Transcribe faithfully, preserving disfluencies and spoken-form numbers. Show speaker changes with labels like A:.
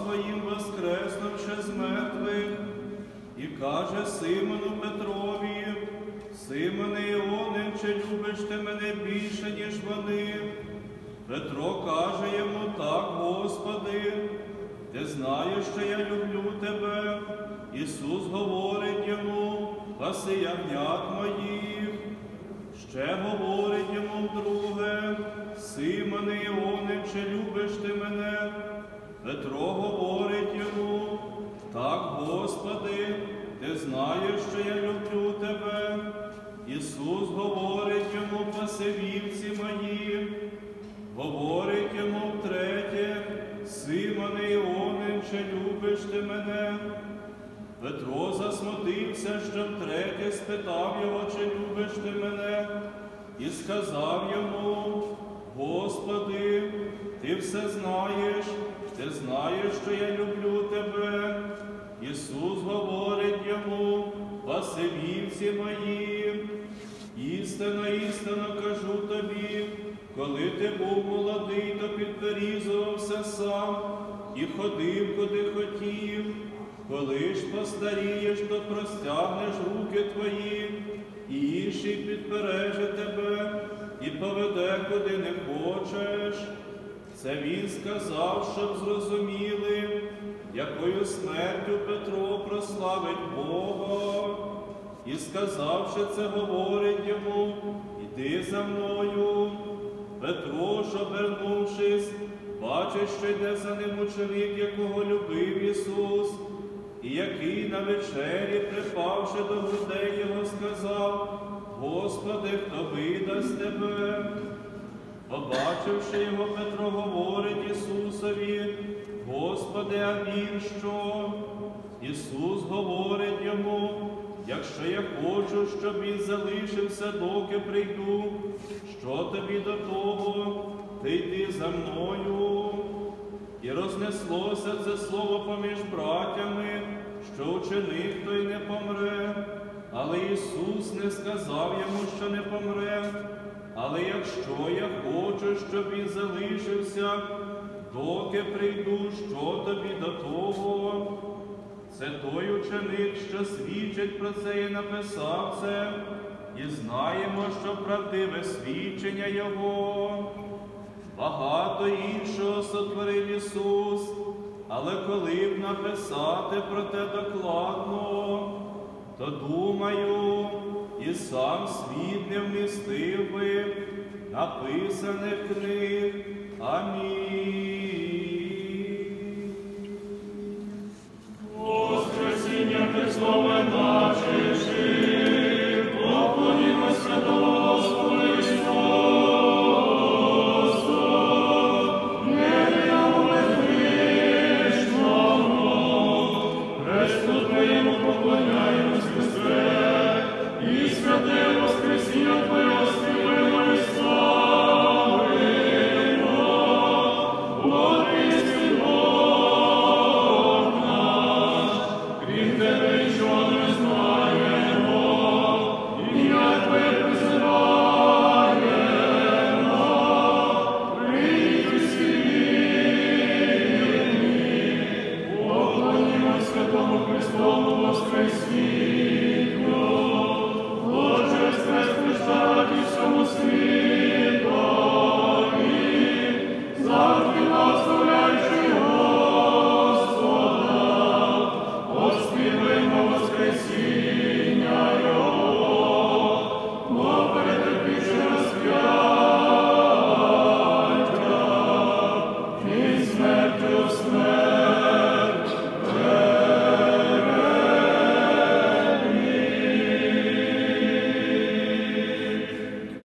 A: своїм воскреснувши з мертвих, і каже Симону Петрові: Симоне Іоне, чи любиш ти мене більше, ніж вони? Петро каже йому: так, Господи, ти знаєш, що я люблю тебе. Ісус говорить йому: паси ягнят моїх. Ще говорить йому вдруге: Симоне Іоне, чи любиш ти мене? Петро говорить йому: так, Господи, ти знаєш, що я люблю тебе. Ісус говорить йому: паси вівці мої. Говорить йому втретє: Симоне Іоне, чи любиш ти мене? Петро засмутився, що втретє спитав його: чи любиш ти мене? І сказав йому: Господи, ти все знаєш, ти знаєш, що я люблю тебе. Ісус говорить йому: паси вівці мої. Істинно, істинно кажу тобі, коли ти був молодий, то підперізувався сам і ходив, куди хотів. Коли ж постарієш, то простягнеш руки твої, і інший підпереже тебе і поведе, куди не хочеш. Це він сказав, щоб зрозуміли, якою смертю Петро прославить Бога. І сказавши це, говорить йому: іди за мною. Петро ж, обернувшись, бачить, що йде за ним ученик, якого любив Ісус, і який на вечері, припавши до грудей його, сказав: Господи, хто видасть тебе? Побачивши його, Петро говорить Ісусові: Господи, а він що? Ісус говорить йому: якщо я хочу, щоб він залишився, доки прийду, що тобі до того? Ти йди за мною. І рознеслося це слово поміж братями, що ученик той не помре. Але Ісус не сказав йому, що не помре. Але якщо я хочу, щоб він залишився, доки прийду, що тобі до того? Це той ученик, що свідчить про це і написав це, і знаємо, що правдиве свідчення Його. Багато іншого сотворив Ісус, але коли б написати про те докладно, то, думаю, і сам світ не вмістив би написаних книг. Амінь. Воскресіння Христове наче жив, поклонімося до Господа Христа. Христову Воскресіння.